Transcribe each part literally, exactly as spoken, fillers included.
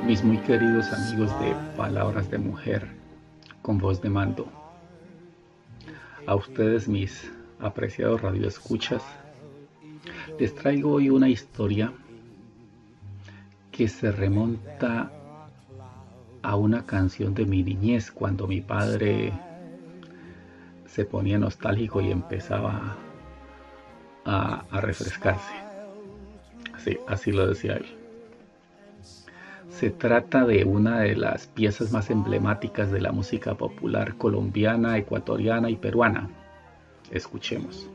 Mis muy queridos amigos de Palabras de Mujer con voz de mando, a ustedes mis apreciados radioescuchas, les traigo hoy una historia que se remonta a una canción de mi niñez, cuando mi padre se ponía nostálgico y empezaba a, a refrescarse. Sí, así lo decía él. Se trata de una de las piezas más emblemáticas de la música popular colombiana, ecuatoriana y peruana. Escuchemos.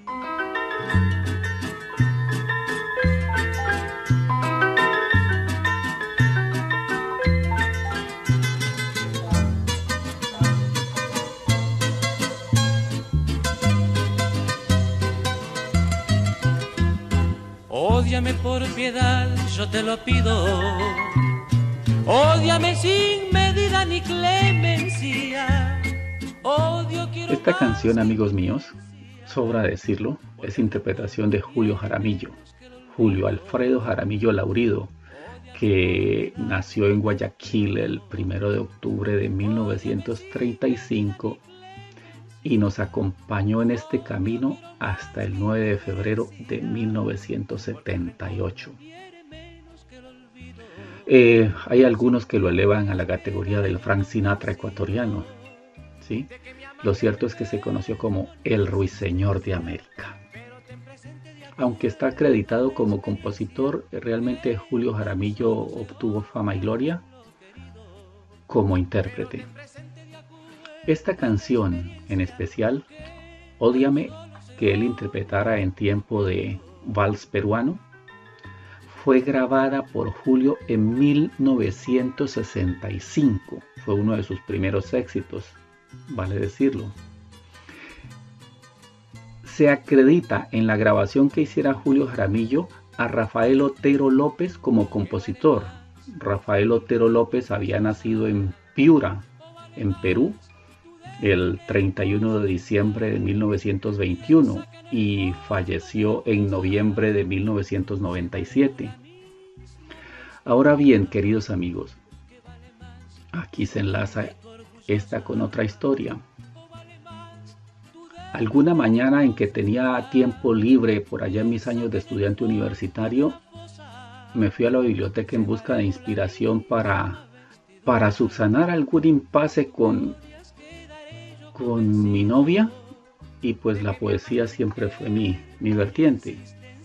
Ódiame por piedad, yo te lo pido. Ódiame sin medida ni clemencia. Odio quiero. Esta canción, amigos míos, sobra decirlo, es interpretación de Julio Jaramillo, Julio Alfredo Jaramillo Laurido, que nació en Guayaquil el primero de octubre de mil novecientos treinta y cinco y nos acompañó en este camino hasta el nueve de febrero de mil novecientos setenta y ocho. Eh, hay algunos que lo elevan a la categoría del Frank Sinatra ecuatoriano, ¿sí? Lo cierto es que se conoció como el Ruiseñor de América. Aunque está acreditado como compositor, realmente Julio Jaramillo obtuvo fama y gloria como intérprete. Esta canción en especial, Ódiame, que él interpretara en tiempo de vals peruano, fue grabada por Julio en mil novecientos sesenta y cinco. Fue uno de sus primeros éxitos, vale decirlo. Se acredita en la grabación que hiciera Julio Jaramillo a Rafael Otero López como compositor. Rafael Otero López había nacido en Piura, en Perú, el treinta y uno de diciembre de mil novecientos veintiuno y falleció en noviembre de mil novecientos noventa y siete. Ahora bien, queridos amigos, aquí se enlaza esta con otra historia. Alguna mañana en que tenía tiempo libre por allá en mis años de estudiante universitario, me fui a la biblioteca en busca de inspiración para, para subsanar algún impasse con con mi novia, y pues la poesía siempre fue mi, mi vertiente.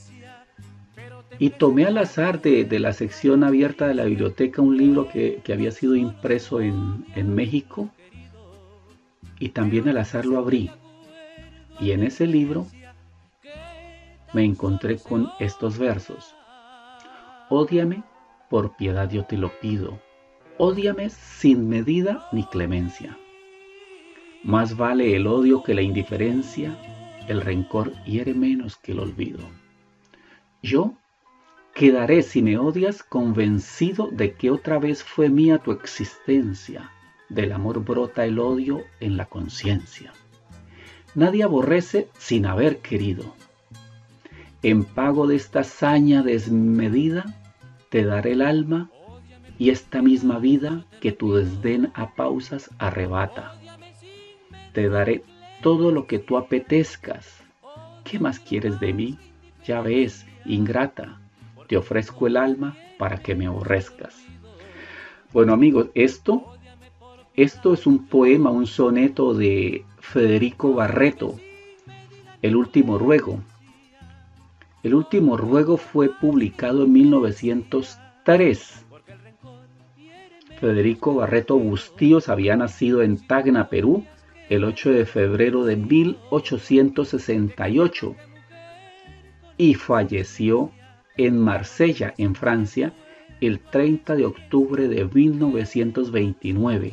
Y tomé al azar de, de la sección abierta de la biblioteca un libro que, que había sido impreso en, en México, y también al azar lo abrí. Y en ese libro me encontré con estos versos: Ódiame, por piedad yo te lo pido. Ódiame sin medida ni clemencia. Más vale el odio que la indiferencia, el rencor hiere menos que el olvido. Yo quedaré, si me odias, convencido de que otra vez fue mía tu existencia. Del amor brota el odio en la conciencia. Nadie aborrece sin haber querido. En pago de esta hazaña desmedida, te daré el alma y esta misma vida que tu desdén a pausas arrebata. Te daré todo lo que tú apetezcas. ¿Qué más quieres de mí? Ya ves, ingrata, te ofrezco el alma para que me aborrezcas. Bueno, amigos, esto, esto es un poema, un soneto de Federico Barreto, El último ruego. El último ruego fue publicado en mil novecientos tres. Federico Barreto Bustíos había nacido en Tacna, Perú, el ocho de febrero de mil ochocientos sesenta y ocho y falleció en Marsella, en Francia, el treinta de octubre de mil novecientos veintinueve.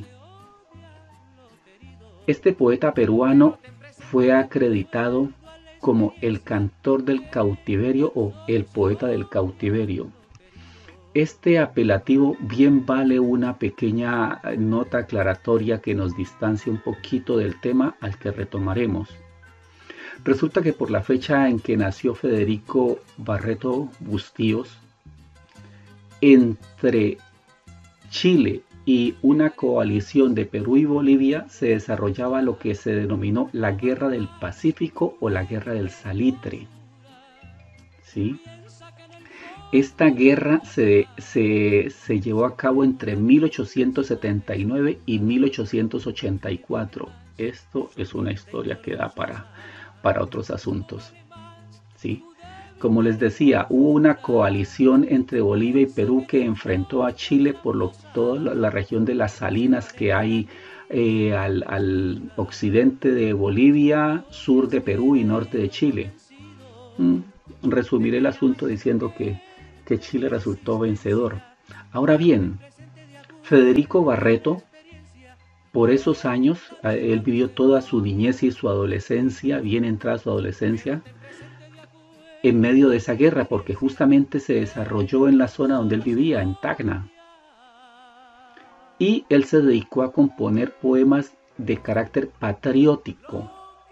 Este poeta peruano fue acreditado como el cantor del cautiverio o el poeta del cautiverio. Este apelativo bien vale una pequeña nota aclaratoria que nos distancia un poquito del tema al que retomaremos. Resulta que por la fecha en que nació Federico Barreto Bustíos, entre Chile y una coalición de Perú y Bolivia se desarrollaba lo que se denominó la Guerra del Pacífico o la Guerra del Salitre. ¿Sí? Esta guerra se, se, se llevó a cabo entre mil ochocientos setenta y nueve y mil ochocientos ochenta y cuatro. Esto es una historia que da para, para otros asuntos. ¿Sí? Como les decía, hubo una coalición entre Bolivia y Perú que enfrentó a Chile por lo, toda la, la región de las salinas que hay eh, al, al occidente de Bolivia, sur de Perú y norte de Chile. Mm, resumiré el asunto diciendo que, que Chile resultó vencedor. Ahora bien, Federico Barreto, por esos años, él vivió toda su niñez y su adolescencia, bien entrada su adolescencia, en medio de esa guerra, porque justamente se desarrolló en la zona donde él vivía, en Tacna. Y él se dedicó a componer poemas de carácter patriótico.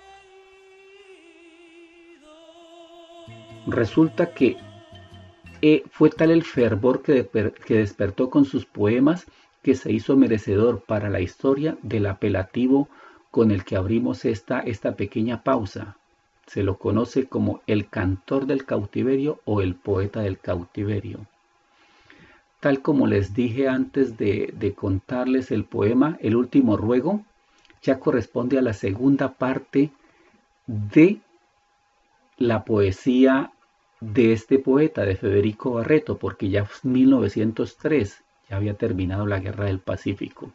Resulta que eh, fue tal el fervor que, de, que despertó con sus poemas que se hizo merecedor para la historia del apelativo con el que abrimos esta, esta pequeña pausa. Se lo conoce como el cantor del cautiverio o el poeta del cautiverio. Tal como les dije antes de, de contarles el poema, El último ruego, ya corresponde a la segunda parte de la poesía de este poeta, de Federico Barreto, porque ya en mil novecientos tres ya había terminado la Guerra del Pacífico.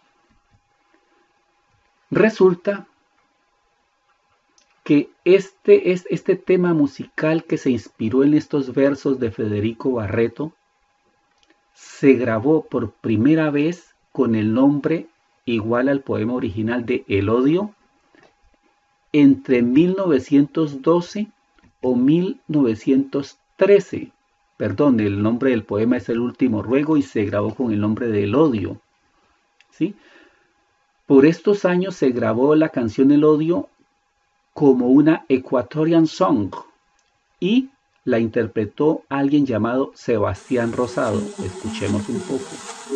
Resulta que este, es, este tema musical que se inspiró en estos versos de Federico Barreto se grabó por primera vez con el nombre igual al poema original de El Odio entre mil novecientos doce o mil novecientos trece. Perdón, el nombre del poema es El último ruego y se grabó con el nombre de El Odio. ¿Sí? Por estos años se grabó la canción El Odio como una Equatorian Song y la interpretó alguien llamado Sebastián Rosado. Escuchemos un poco.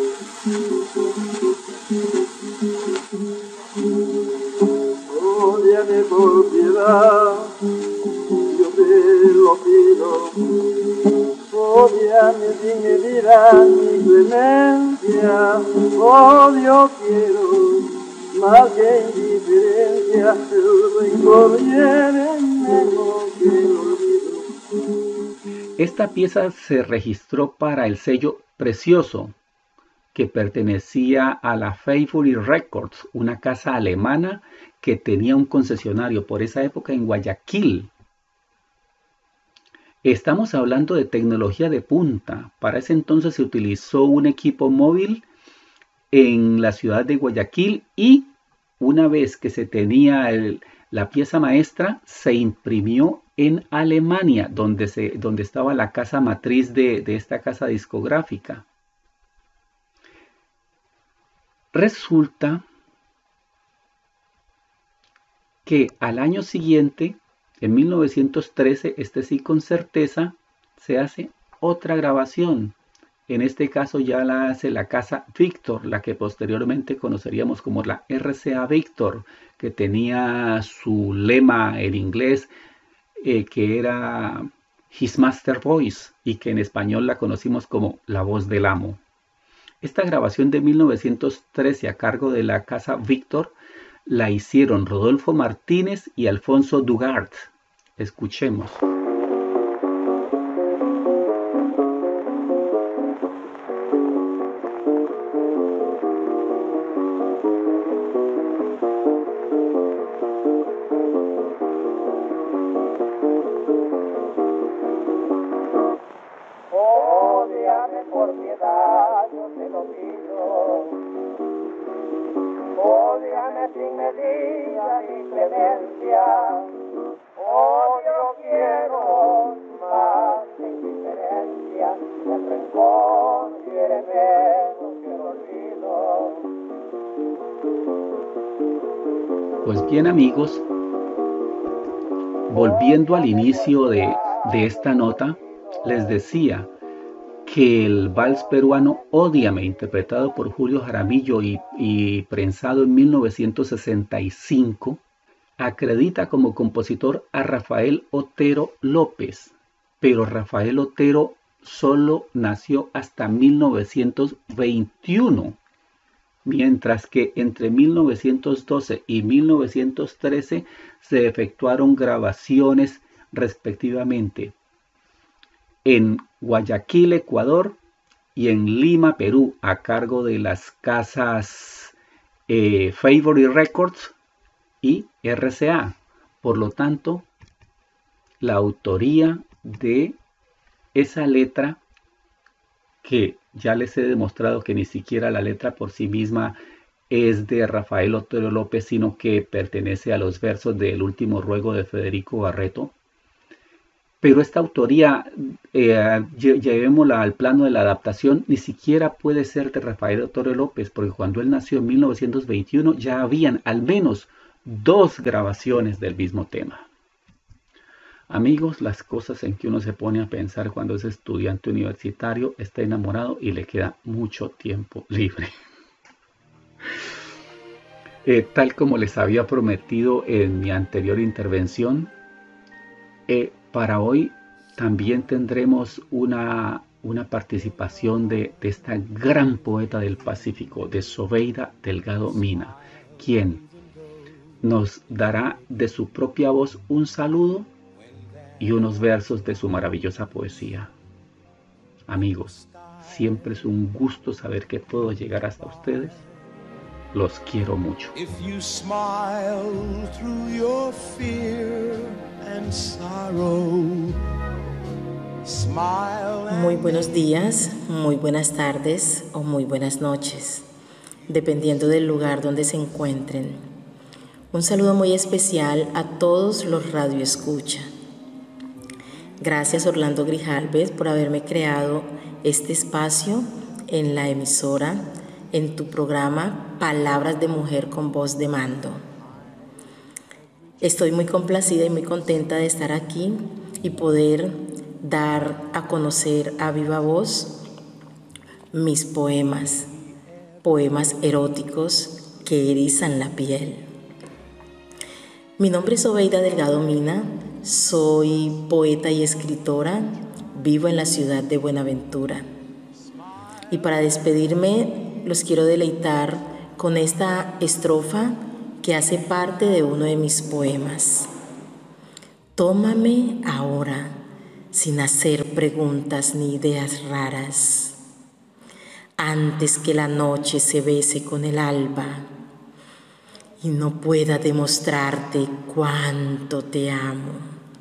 Ódiame por piedad, yo te lo pido. Ódiame sin medida ni clemencia. Odio quiero más que indiferencia, el rencor hiere menos que el olvido. Esta pieza se registró para el sello Precioso, que pertenecía a la Faithfully Records, una casa alemana que tenía un concesionario por esa época en Guayaquil. Estamos hablando de tecnología de punta. Para ese entonces se utilizó un equipo móvil en la ciudad de Guayaquil y una vez que se tenía el, la pieza maestra, se imprimió en Alemania, donde, se, donde estaba la casa matriz de, de esta casa discográfica. Resulta que al año siguiente, en mil novecientos trece, este sí con certeza, se hace otra grabación. En este caso ya la hace la casa Victor, la que posteriormente conoceríamos como la R C A Victor, que tenía su lema en inglés eh, que era His Master Voice y que en español la conocimos como La Voz del Amo. Esta grabación de mil novecientos trece a cargo de la casa Victor la hicieron Rodolfo Martínez y Alfonso Dugart. Escuchemos. Ódiame por piedad, yo te lo pido. Ódiame sin medida ni clemencia. Odio quiero más que indiferencia. El rencor quiere menos que el olvido. Pues bien, amigos, volviendo al inicio de, de esta nota, les decía que el vals peruano Ódiame, interpretado por Julio Jaramillo y, y prensado en mil novecientos sesenta y cinco, acredita como compositor a Rafael Otero López, pero Rafael Otero solo nació hasta mil novecientos veintiuno, mientras que entre mil novecientos doce y mil novecientos trece se efectuaron grabaciones respectivamente en Guayaquil, Ecuador, y en Lima, Perú, a cargo de las casas eh, Favorite Records y R C A. Por lo tanto, la autoría de esa letra, que ya les he demostrado que ni siquiera la letra por sí misma es de Rafael Otero López, sino que pertenece a los versos del Último Ruego de Federico Barreto. Pero esta autoría, eh, llevémosla al plano de la adaptación, ni siquiera puede ser de Rafael Otero López, porque cuando él nació en mil novecientos veintiuno ya habían al menos dos grabaciones del mismo tema. Amigos, las cosas en que uno se pone a pensar cuando es estudiante universitario, está enamorado y le queda mucho tiempo libre. Eh, tal como les había prometido en mi anterior intervención, eh, para hoy también tendremos una, una participación de, de esta gran poeta del Pacífico, de Zobeida Delgado Mina, quien nos dará de su propia voz un saludo y unos versos de su maravillosa poesía. Amigos, siempre es un gusto saber que puedo llegar hasta ustedes. Los quiero mucho. If you smile through your fear and sorrow, smile and... Muy buenos días, muy buenas tardes o muy buenas noches, dependiendo del lugar donde se encuentren. Un saludo muy especial a todos los radioescucha. Gracias Orlando Grijalves por haberme creado este espacio en la emisora, en tu programa Palabras de Mujer con Voz de Mando. Estoy muy complacida y muy contenta de estar aquí y poder dar a conocer a viva voz mis poemas, poemas eróticos que erizan la piel. Mi nombre es Zobeida Delgado Mina, soy poeta y escritora, vivo en la ciudad de Buenaventura. Y para despedirme, los quiero deleitar con esta estrofa que hace parte de uno de mis poemas. Tómame ahora, sin hacer preguntas ni ideas raras, antes que la noche se bese con el alba y no pueda demostrarte cuánto te amo.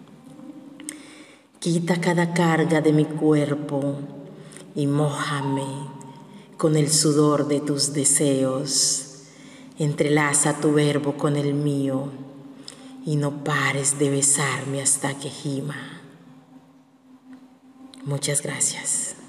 Quita cada carga de mi cuerpo y mójame con el sudor de tus deseos. Entrelaza tu verbo con el mío y no pares de besarme hasta que gima. Muchas gracias.